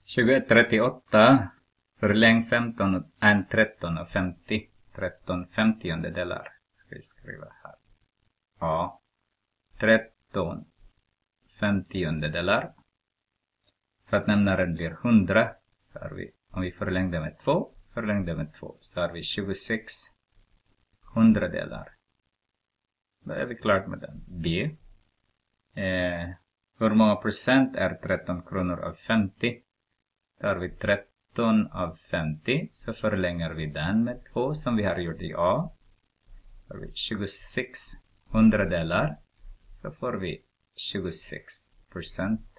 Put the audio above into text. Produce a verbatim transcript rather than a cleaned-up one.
tjugoett trettioåtta. Förläng femton och en tretton och femtio. tretton femtiondedelar ska vi skriva här. Ja. tretton femtiondedelar. Så att nämnaren blir hundra. Så har vi, om vi förlängde med två. Förlängde med två. Så har vi tjugosex hundradelar. Då är vi klart med den. B. Eh, hur många procent är tretton kronor av femtio? Då har vi tretton av femtio. Så förlänger vi den med två som vi har gjort i A. Då har vi tjugosex hundradelar. Så får vi tjugosex procent.